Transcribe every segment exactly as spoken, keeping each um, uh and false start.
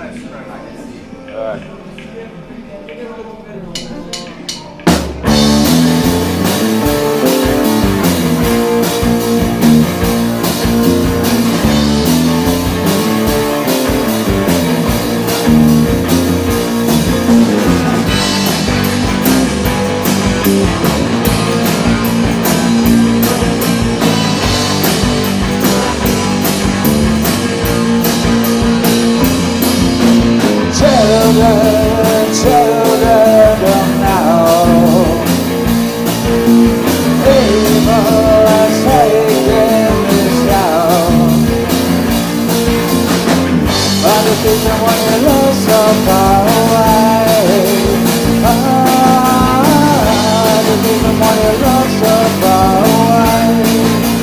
Alright. Children, children of now, evil has taken this town. But the season when you look so far away, ah, the season when you look so far away.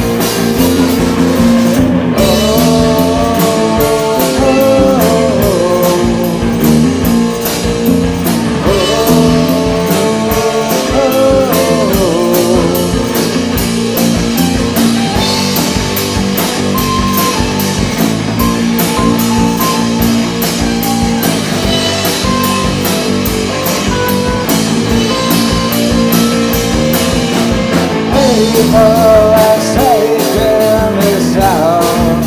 Evil has taken this town.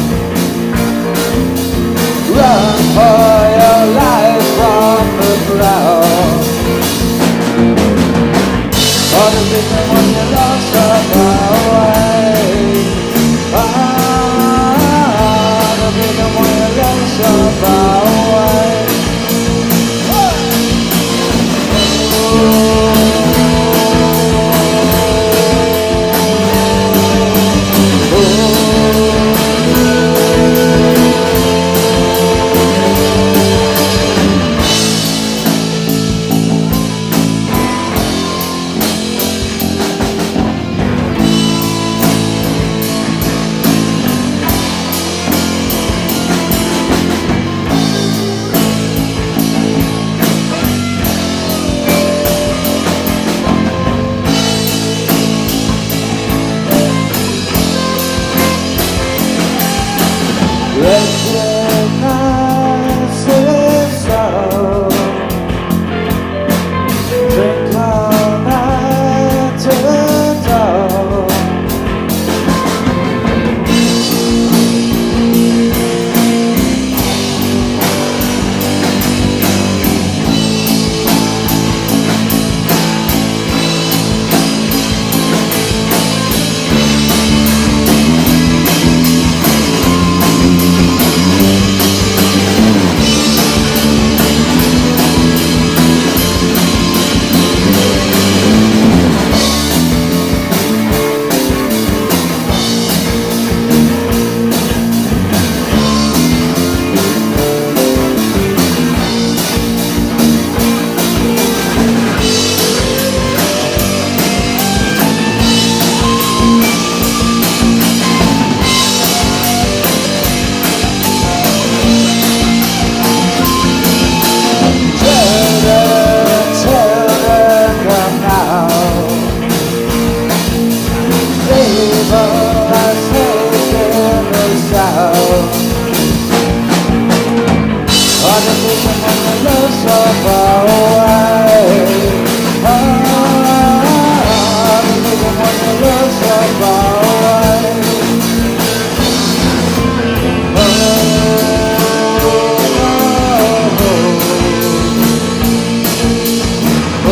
Run for your life from the ground. For the victim when you lost so far away. Ah, the victim when you lost so far away. Recognize his soul. Drink all night to the dawn. So far away, ah, even when you look so far away. Oh, oh, oh,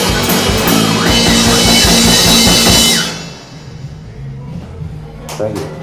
thank you.